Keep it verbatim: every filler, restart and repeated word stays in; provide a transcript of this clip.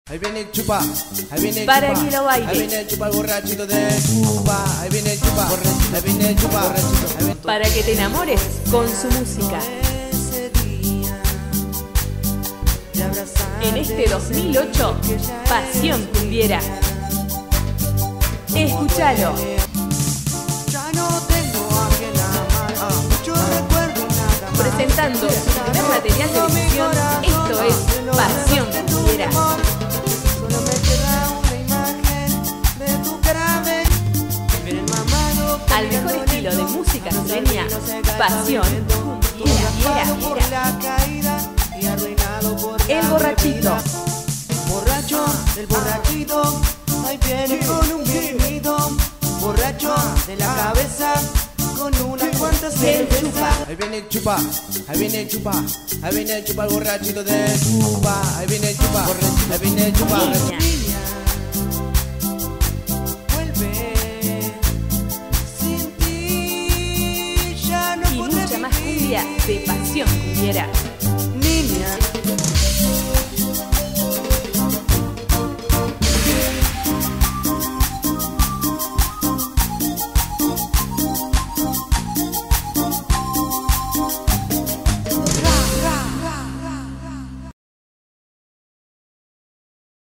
Ahí viene el chupa, ahí viene el Para chupa, que lo baile. ahí viene el chupa, el borrachito de chupa, ahí viene el chupa, borrachito, ahí viene el chupa, borrachito, ahí viene... Para que te enamores con su música. En este dos mil ocho, Pasión Cumbiera. Escúchalo. Presentando su primer material de difusión, esto es Pasión Cumbiera. Al mejor estilo de música sureña, Pasión Cumbiera. El borrachito. Borracho, el borrachito, ahí viene con un vinito. Borracho de la cabeza, con unas cuantas cervezas. Ahí viene el chupa, ahí viene el chupa, ahí viene el chupa, el borrachito de chupa, ahí viene el chupa, borrachito, ahí viene el chupa, borrachito. Niña. Vuelve, sin ti ya no Y podré mucha más cumbia de Pasión Cumbiera.